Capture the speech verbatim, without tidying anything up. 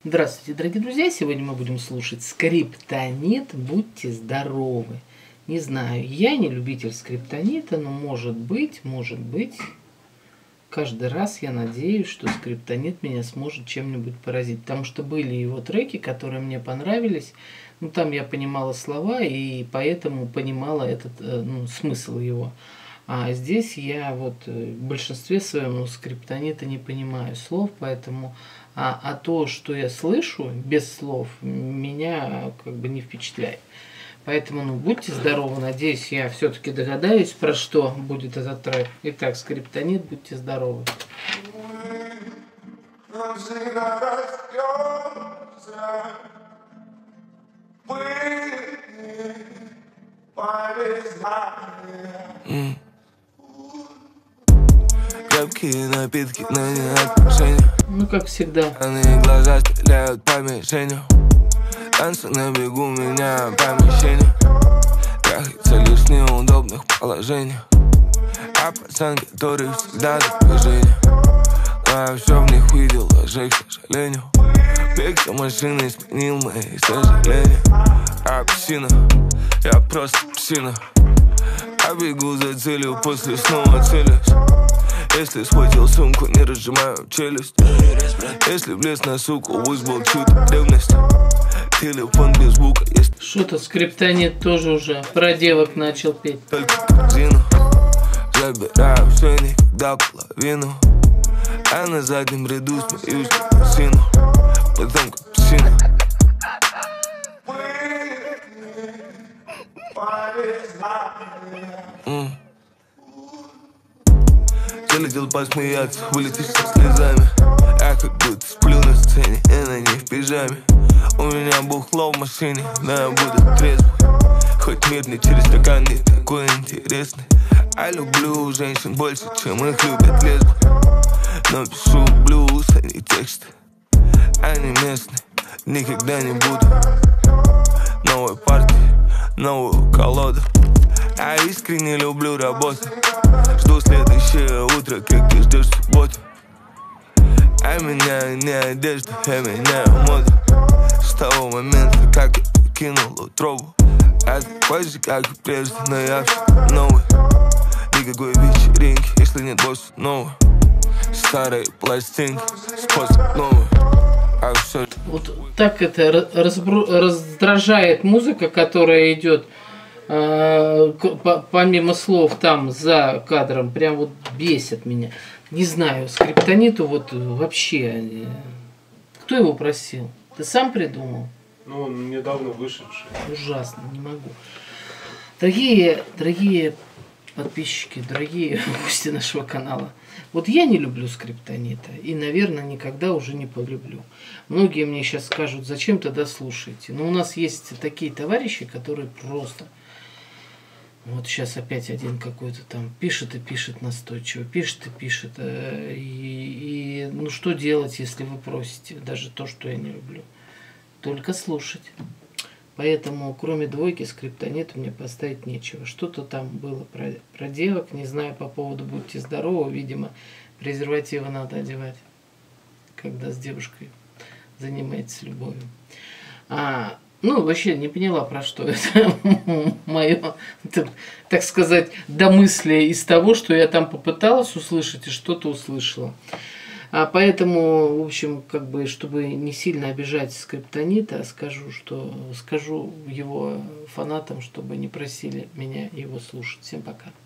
Здравствуйте, дорогие друзья! Сегодня мы будем слушать Скриптонит «Будьте здоровы». Не знаю, я не любитель скриптонита, но может быть, может быть, каждый раз я надеюсь, что Скриптонит меня сможет чем-нибудь поразить. Потому что были его треки, которые мне понравились. Ну, там я понимала слова и поэтому понимала этот ну, смысл его. А здесь я вот в большинстве своем ну, скриптонита не понимаю слов, поэтому а, а то, что я слышу без слов, меня как бы не впечатляет. Поэтому ну, будьте здоровы, надеюсь, я все-таки догадаюсь, про что будет этот трек. Итак, скриптонит, будьте здоровы. Mm. Крепкие напитки, но не отношения. Ну, как всегда. Они глаза стреляют по мишенью. Танцы на бегу меня по помещению. Трахается лишь в неудобных положениях. А пацан, который всегда за движение. Но я все в них видел, даже к сожалению. Бег за машиной сменил мои сожаления. А псина, я просто псина. Я бегу за целью, после снова целюсь. Если схватил сумку, не разжимаю челюсть. Если влез на суку, вызвал чью-то ревность. Телефон без звука есть. Что-то скриптонит тоже уже про девок начал петь. Только корзину забираю все, никогда половину. А на заднем ряду смеюсь как сыну. Потом как псина. Mm. Залетел посмеяться, вылетишь со слезами. Я как будто сплю на сцене, и на ней в пижаме. У меня бухло в машине, но я буду трезвый. Хоть мир не через стакан не такой интересный. Я люблю женщин больше, чем их любят лесбы. Но пишу блюз, а не тексты. Они местные, никогда не буду. Новой партии, новую колоду. Я искренне люблю работу. Жду следующее утро, как ты ждешь субботу. Я меняю не одежду, я меняю моду. С того момента, как я покинул утробу. Я такой же, как и прежде, но я все новый. Никакой вечеринки, если нет босса нового. Старые пластинки, способ новый. А все... Вот так это разбру... раздражает музыка, которая идет э, помимо слов там за кадром, прям вот бесит меня. Не знаю, скриптониту вот вообще, кто его просил? Ты сам придумал? Ну, он недавно вышедший. Ужасно, не могу. Дорогие, дорогие подписчики, дорогие гости нашего канала, вот я не люблю скриптонита и, наверное, никогда уже не полюблю. Многие мне сейчас скажут, зачем тогда слушаете? Но у нас есть такие товарищи, которые просто... Вот сейчас опять один какой-то там пишет и пишет настойчиво, пишет и пишет. И, и ну что делать, если вы просите? Даже то, что я не люблю. Только слушать. Поэтому, кроме двойки, скриптонита мне поставить нечего. Что-то там было про, про девок, не знаю по поводу «Будьте здоровы». Видимо, презервативы надо одевать, когда с девушкой занимаетесь любовью. А, ну, вообще не поняла, про что это мое, так, так сказать, домыслие из того, что я там попыталась услышать и что-то услышала. А поэтому, в общем, как бы, чтобы не сильно обижать скриптонита, скажу, что скажу его фанатам, чтобы не просили меня его слушать. Всем пока.